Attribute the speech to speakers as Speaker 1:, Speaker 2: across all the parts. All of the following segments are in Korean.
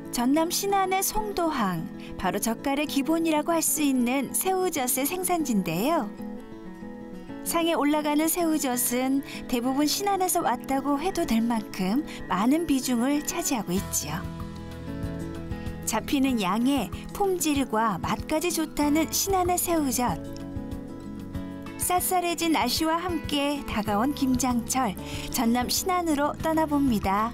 Speaker 1: 전남 신안의 송도항, 바로 젓갈의 기본이라고 할 수 있는 새우젓의 생산지인데요. 상에 올라가는 새우젓은 대부분 신안에서 왔다고 해도 될 만큼 많은 비중을 차지하고 있지요. 잡히는 양에 품질과 맛까지 좋다는 신안의 새우젓. 쌀쌀해진 날씨와 함께 다가온 김장철, 전남 신안으로 떠나봅니다.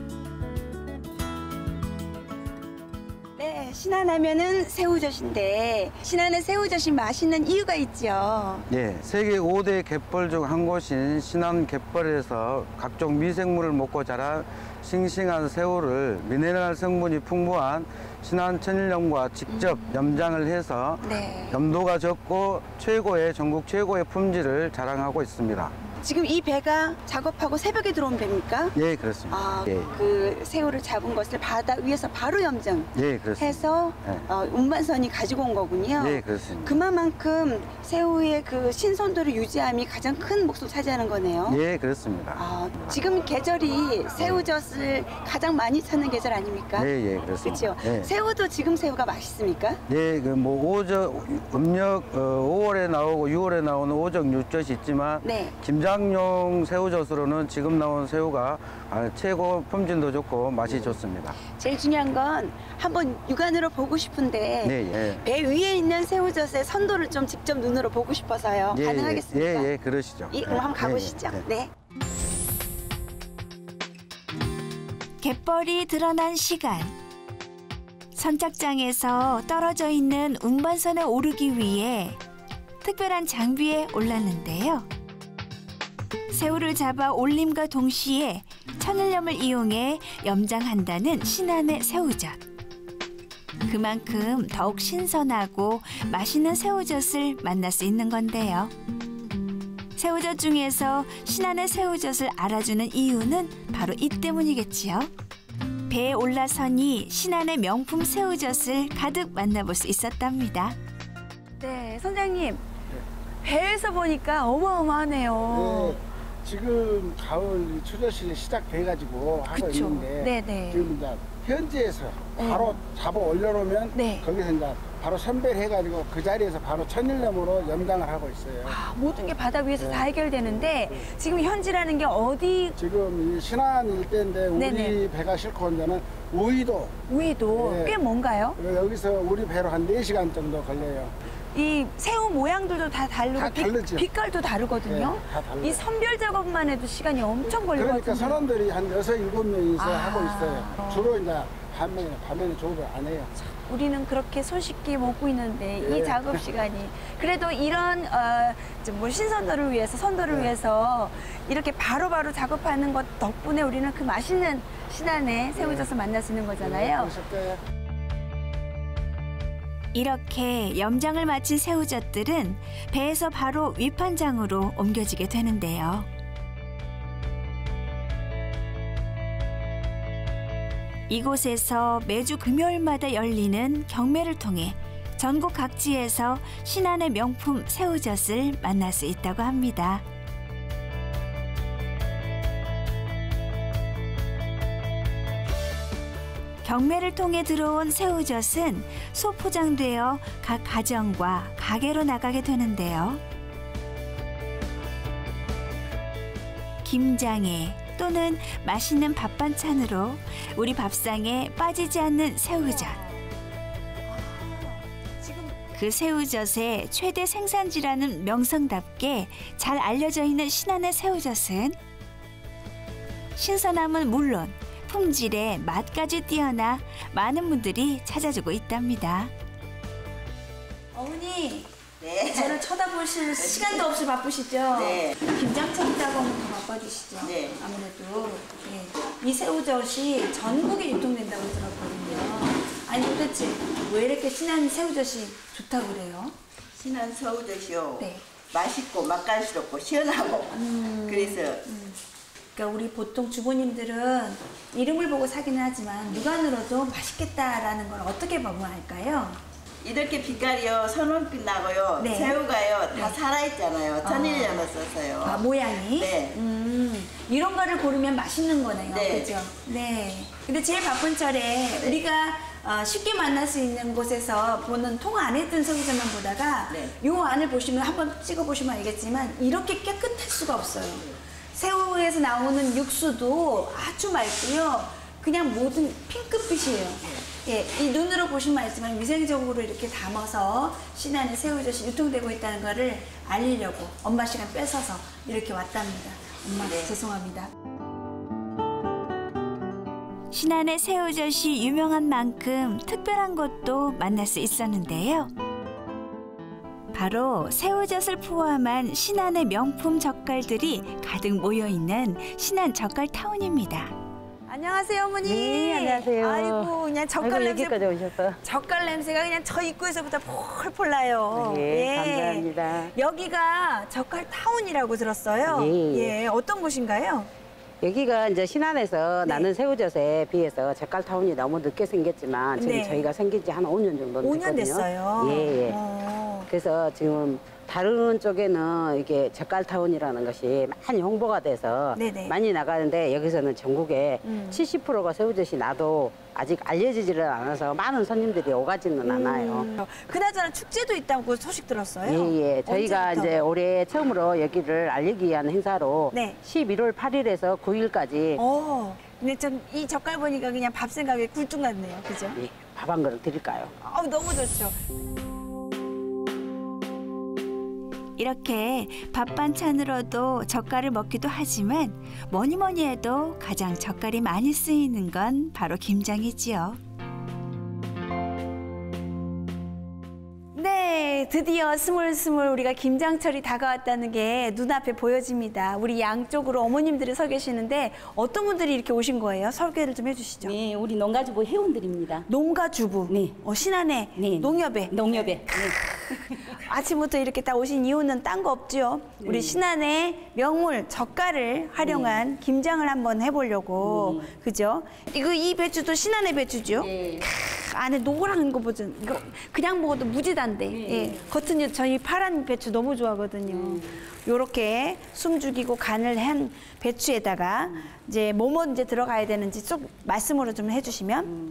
Speaker 2: 네, 신안 하면은 새우젓인데 신안의 새우젓이 맛있는 이유가 있죠.
Speaker 3: 예, 세계 5대 갯벌 중 한 곳인 신안 갯벌에서 각종 미생물을 먹고 자란 싱싱한 새우를 미네랄 성분이 풍부한 신안 천일염과 직접 염장을 해서 염도가 적고 전국 최고의 품질을 자랑하고 있습니다.
Speaker 2: 지금 이 배가 작업하고 새벽에 들어온 배입니까?
Speaker 3: 예, 그렇습니다.
Speaker 2: 아,
Speaker 3: 예.
Speaker 2: 그 새우를 잡은 것을 바다 위에서 바로 염장해서
Speaker 3: 예, 그렇습니다.
Speaker 2: 운반선이 가지고 온 거군요.
Speaker 3: 예, 그렇습니다.
Speaker 2: 그만큼 새우의 그 신선도를 유지함이 가장 큰 몫을 차지하는 거네요.
Speaker 3: 예, 그렇습니다.
Speaker 2: 아, 지금 계절이 새우젓을 가장 많이 찾는 계절 아닙니까?
Speaker 3: 예, 예, 그렇습니다.
Speaker 2: 그렇죠.
Speaker 3: 예.
Speaker 2: 새우도 지금 새우가 맛있습니까?
Speaker 3: 예, 그 뭐 음력 5월에 나오고 6월에 나오는 오적 육젓이 있지만 김장용 새우젓으로는 지금 나온 새우가 최고 품질도 좋고 맛이 좋습니다.
Speaker 2: 제일 중요한 건 한번 육안으로 보고 싶은데 배 위에 있는 새우젓의 선도를 좀 직접 눈으로 보고 싶어서요. 가능하겠습니까?
Speaker 3: 예, 그러시죠.
Speaker 2: 그럼 한번 가보시죠. 네.
Speaker 1: 갯벌이 드러난 시간. 선착장에서 떨어져 있는 운반선에 오르기 위해 특별한 장비에 올랐는데요. 새우를 잡아 올림과 동시에 천일염을 이용해 염장한다는 신안의 새우젓. 그만큼 더욱 신선하고 맛있는 새우젓을 만날 수 있는 건데요. 새우젓 중에서 신안의 새우젓을 알아주는 이유는 바로 이 때문이겠지요. 배에 올라서니 신안의 명품 새우젓을 가득 만나볼 수 있었답니다.
Speaker 2: 네, 선장님. 배에서 보니까 어마어마하네요.
Speaker 4: 네, 지금 가을 추젓이 시작돼가지고 하고 있는데 지금 이제 현지에서 바로 잡아 올려놓으면 거기서 이제 바로 선별해가지고 그 자리에서 바로 천일염으로 염장을 하고 있어요.
Speaker 2: 아, 모든 게 바다 위에서 다 해결되는데 지금 현지라는 게 어디?
Speaker 4: 지금 이 신안 일대인데 우리 배가 싣고 온 데는 우이도.
Speaker 2: 우이도 꽤 먼가요?
Speaker 4: 여기서 우리 배로 한 4시간 정도 걸려요.
Speaker 2: 이 새우 모양들도 다 다르고
Speaker 4: 다 다르죠.
Speaker 2: 빛깔도 다르거든요.
Speaker 4: 다 달라요.
Speaker 2: 이 선별 작업만 해도 시간이 엄청 걸리거든요.
Speaker 4: 그러니까 선원들이 한 6, 7명이서 하고 있어요. 주로 이제 밤에는 조업을 안 해요.
Speaker 2: 우리는 그렇게 손쉽게 먹고 있는데 이 작업 시간이 그래도 이런 뭐 신선도를 위해서 선도를 위해서 이렇게 바로바로 작업하는 것 덕분에 우리는 그 맛있는 신안의 새우젓을 만날 수 있는 거잖아요.
Speaker 1: 이렇게 염장을 마친 새우젓들은 배에서 바로 위판장으로 옮겨지게 되는데요. 이곳에서 매주 금요일마다 열리는 경매를 통해 전국 각지에서 신안의 명품 새우젓을 만날 수 있다고 합니다. 경매를 통해 들어온 새우젓은 소포장되어 각 가정과 가게로 나가게 되는데요. 김장에 또는 맛있는 밥 반찬으로 우리 밥상에 빠지지 않는 새우젓. 그 새우젓의 최대 생산지라는 명성답게 잘 알려져 있는 신안의 새우젓은 신선함은 물론 품질에 맛까지 뛰어나 많은 분들이 찾아주고 있답니다.
Speaker 2: 어머니, 저를 쳐다보실 시간도 없이 바쁘시죠? 김장철 있다고 하면 더 바빠지시죠? 아무래도 이 새우젓이 전국에 유통된다고 들었거든요. 아니 도대체 왜 이렇게 신안 새우젓이 좋다고 그래요?
Speaker 5: 신안 새우젓이요. 맛있고 맛깔스럽고 시원하고 그래서
Speaker 2: 그러니까 우리 보통 주부님들은 이름을 보고 사기는 하지만 육안으로도 맛있겠다라는 걸 어떻게 보면 알까요?
Speaker 5: 이렇게 빛깔이요 선홍빛 나고요. 새우가요 다 살아있잖아요. 천일염을 써서요.
Speaker 2: 아, 모양이? 이런 거를 고르면 맛있는 거네요. 그죠? 근데 제일 바쁜 철에 우리가 쉽게 만날 수 있는 곳에서 보는 통 안에 든 새우젓만 보다가 요 안을 보시면 한번 찍어보시면 알겠지만 이렇게 깨끗할 수가 없어요. 새우에서 나오는 육수도 아주 맑고요. 그냥 모든 핑크빛이에요. 예, 이 눈으로 보시면 알지만 위생적으로 이렇게 담아서 신안에 새우젓이 유통되고 있다는 거를 알리려고 엄마 시간 뺏어서 이렇게 왔답니다. 엄마 죄송합니다.
Speaker 1: 신안의 새우젓이 유명한 만큼 특별한 곳도 만날 수 있었는데요. 바로 새우젓을 포함한 신안의 명품 젓갈들이 가득 모여있는 신안 젓갈타운입니다.
Speaker 2: 안녕하세요, 어머니.
Speaker 6: 네, 안녕하세요.
Speaker 2: 아이고, 그냥 젓갈 냄새.
Speaker 6: 여기까지 오셨어.
Speaker 2: 젓갈 냄새가 그냥 저 입구에서부터 폴폴 나요.
Speaker 6: 네, 감사합니다.
Speaker 2: 여기가 젓갈타운이라고 들었어요.
Speaker 6: 네.
Speaker 2: 예, 어떤 곳인가요?
Speaker 6: 여기가 이제 신안에서 나는 새우젓에 비해서 젓갈타운이 너무 늦게 생겼지만 지금 저희가 생긴 지 한 5년 정도 됐거든요.
Speaker 2: 5년 됐어요.
Speaker 6: 예, 예. 그래서 지금 다른 쪽에는 이게 젓갈타운이라는 것이 많이 홍보가 돼서 많이 나가는데 여기서는 전국에 70%가 새우젓이 나도 아직 알려지지를 않아서 많은 손님들이 오가지는 않아요.
Speaker 2: 그나저나 축제도 있다고 소식 들었어요?
Speaker 6: 예, 예. 저희가
Speaker 2: 언제부터?
Speaker 6: 이제 올해 처음으로 여기를 알리기 위한 행사로 11월 8일에서 9일까지
Speaker 2: 근데 좀 이 젓갈 보니까 그냥 밥 생각에 굴뚝 났네요. 그죠?
Speaker 6: 예, 밥 한 그릇 드릴까요?
Speaker 2: 너무 좋죠.
Speaker 1: 이렇게 밥 반찬으로도 젓갈을 먹기도 하지만 뭐니 뭐니 해도 가장 젓갈이 많이 쓰이는 건 바로 김장이지요.
Speaker 2: 네, 드디어 스물스물 우리가 김장철이 다가왔다는 게 눈앞에 보여집니다. 우리 양쪽으로 어머님들이 서 계시는데 어떤 분들이 이렇게 오신 거예요? 설계를 좀 해주시죠.
Speaker 7: 네, 우리 농가주부 회원들입니다.
Speaker 2: 농가주부.
Speaker 7: 네.
Speaker 2: 신안에 농협에.
Speaker 7: 농협에.
Speaker 2: 아침부터 이렇게 딱 오신 이유는 딴 거 없죠. 우리 신안의 명물 젓갈을 활용한 김장을 한번 해보려고. 그죠? 이 배추도 신안의 배추죠? 안에 노란 거 보죠. 이거 그냥 먹어도 무지단데. 예. 겉은 저희 파란 배추 너무 좋아하거든요. 요렇게 숨 죽이고 간을 한 배추에다가 이제 뭐뭐 이제 들어가야 되는지 쭉 말씀으로 좀 해주시면.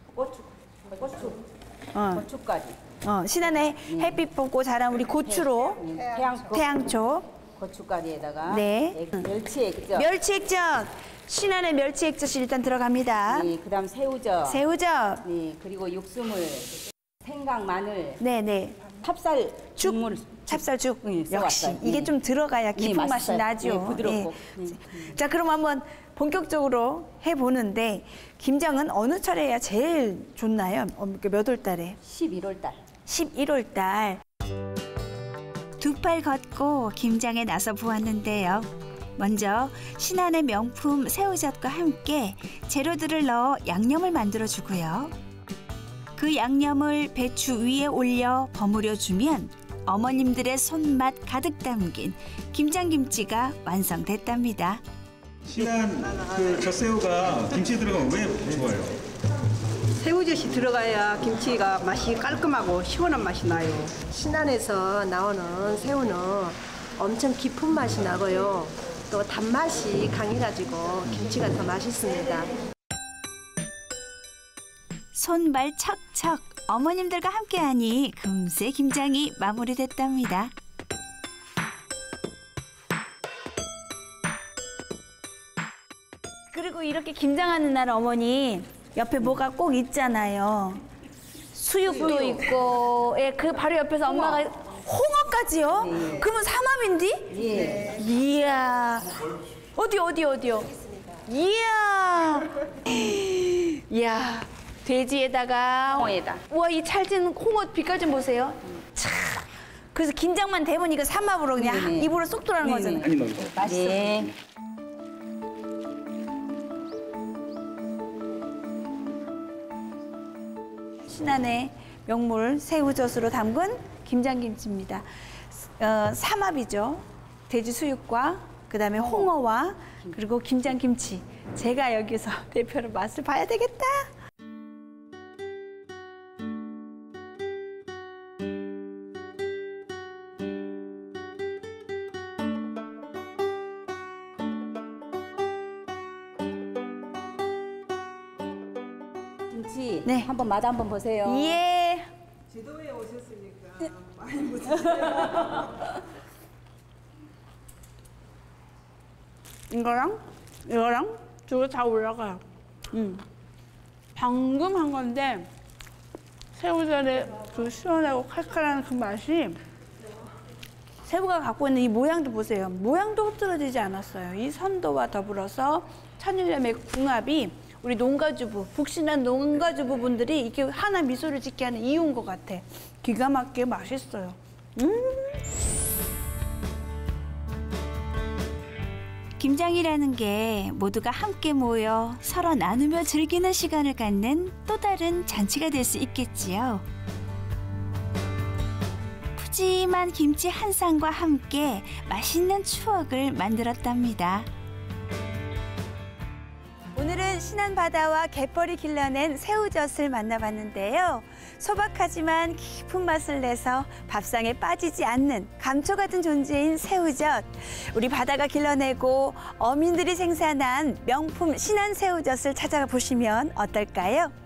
Speaker 7: 고추까지.
Speaker 2: 신안에 햇빛 보고 자란 우리 고추로 태양초.
Speaker 7: 고추가리에다가
Speaker 2: 멸치액젓. 멸치액젓. 신안의 멸치액젓이 일단 들어갑니다.
Speaker 7: 네, 그다음 새우젓.
Speaker 2: 새우젓.
Speaker 7: 네, 그리고 육수물, 생강, 마늘.
Speaker 2: 네네.
Speaker 7: 찹쌀
Speaker 2: 죽물. 찹쌀죽. 역시
Speaker 7: 써왔어요.
Speaker 2: 이게 좀 들어가야 깊은 맛이 나죠.
Speaker 7: 네, 부드럽고.
Speaker 2: 자, 그럼 한번 본격적으로 해보는데 김장은 어느 철에 해야 제일 좋나요? 몇 월 달에?
Speaker 7: 11월 달.
Speaker 1: 11월 달. 두 팔 걷고 김장에 나서 보았는데요. 먼저 신안의 명품 새우젓과 함께 재료들을 넣어 양념을 만들어 주고요. 그 양념을 배추 위에 올려 버무려 주면 어머님들의 손맛 가득 담긴 김장김치가 완성됐답니다.
Speaker 8: 신안 그 젖새우가 김치 들어가면 왜 좋아요?
Speaker 9: 새우젓이 들어가야 김치가 맛이 깔끔하고 시원한 맛이 나요.
Speaker 10: 신안에서 나오는 새우는 엄청 깊은 맛이 나고요. 또 단맛이 강해가지고 김치가 더 맛있습니다.
Speaker 1: 손발 척척 어머님들과 함께하니 금세 김장이 마무리됐답니다.
Speaker 2: 그리고 이렇게 김장하는 날 어머니 옆에 뭐가 꼭 있잖아요. 수육도 있고, 그 바로 옆에서 엄마가 홍어까지요? 그러면 삼합인데? 이야. 어디요? 이야. 이야. 돼지에다가
Speaker 7: 홍어에다.
Speaker 2: 우와, 이 찰진 홍어 빛깔 좀 보세요. 참. 그래서 김장만 되면 이거 삼합으로 그냥 입으로 쏙 들어가는 거잖아요.
Speaker 7: 맛있어.
Speaker 2: 신안의 명물 새우젓으로 담근 김장김치입니다. 삼합이죠. 돼지 수육과 그다음에 홍어와 그리고 김장김치. 제가 여기서 대표로 맛을 봐야 되겠다.
Speaker 7: 김치
Speaker 1: 네.
Speaker 7: 한번 맛 한번 보세요.
Speaker 1: 예.
Speaker 9: 지도에 오셨으니까 많이 묻으세요.
Speaker 2: 이거랑 두 개 다 올라가요. 방금 한 건데 새우젓의 그 시원하고 칼칼한 그 맛이 새우가 갖고 있는 이 모양도 보세요. 모양도 흐트러지지 않았어요. 이 선도와 더불어서 천일염의 궁합이 우리 농가주부, 북신한 농가주부분들이 이렇게 하나 미소를 짓게 하는 이유인 것 같아. 기가 막히게 맛있어요.
Speaker 1: 김장이라는 게 모두가 함께 모여 서로 나누며 즐기는 시간을 갖는 또 다른 잔치가 될 수 있겠지요. 푸짐한 김치 한 쌍과 함께 맛있는 추억을 만들었답니다. 오늘은 신안 바다와 갯벌이 길러낸 새우젓을 만나봤는데요. 소박하지만 깊은 맛을 내서 밥상에 빠지지 않는 감초 같은 존재인 새우젓. 우리 바다가 길러내고 어민들이 생산한 명품 신안 새우젓을 찾아보시면 어떨까요?